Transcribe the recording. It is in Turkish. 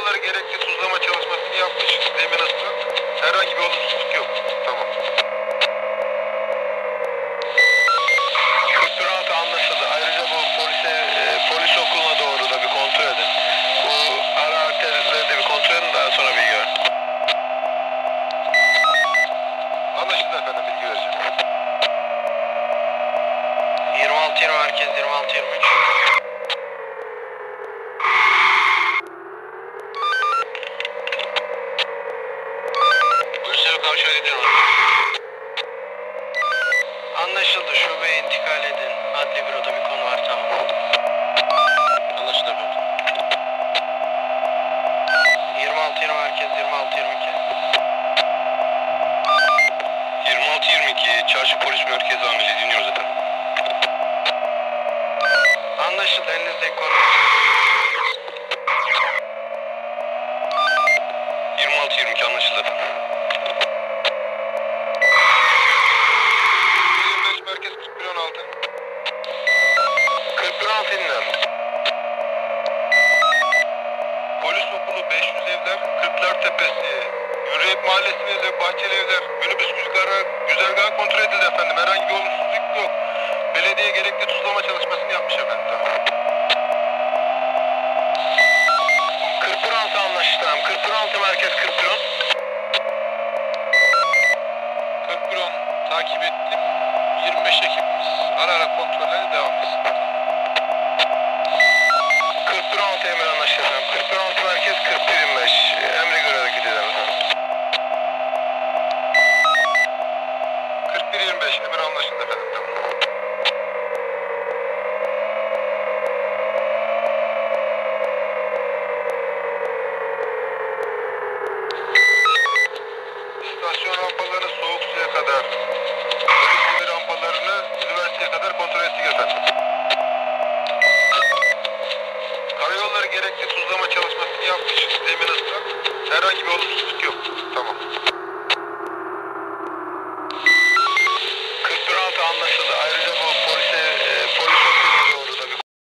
Karayolları gerekli tuzlama çalışmasını yapmış. Zemin ıslak. Herhangi bir olumsuzluk yok. Tamam. 46 anlaşıldı. Ayrıca bu polis okuluna doğru da bir kontrol edin. Bu ara arterleri de bir kontrol edin, daha sonra bilgi verin. Anlaşıldı efendim, bilgi vereceğim. 26-20 merkez, 26-23. Polisleri karşıya gidiyorum. Anlaşıldı. Şubeye intikal edin. Adli büroda bir konu var, tamam. Anlaşıldı efendim. 26-20 merkez, 26-22. 26-22 Çarşı Polis Merkezi Amiri, dinliyoruz efendim. Anlaşıldı. Elinizdeki konu. 26-22 anlaşıldı efendim. 25 Merkez 4116. 4116 dinler. Polis okulu 500 evler, Kırklar Tepesi, Hürriyet Mahallesi ve Bahçeli Evler, minibüs güzergahı kontrol edildi efendim. Herhangi bir olumsuzluk yok. Belediye gerekli tuzlama çalışmasını yapmış efendim. Tamam. 4116 anlaşıldı. 4116 merkez 4110. 4110 takip ettim. 25 ekibimiz ara ara kontrollere devam etsin. 4116 emir anlaşıldı efendim. 4116 merkez 4125. Emre göre hareket edelim efendim. 4125 emir anlaşıldı efendim. Tamam. İstasyon rampalarını soğuk suya kadar, polis gibi rampalarını üniversiteye kadar kontrol ettik efendim. Karayolları gerekli tuzlama çalışmasını yapmış. Zemin ıslak. Herhangi bir olumsuzluk yok. Tamam.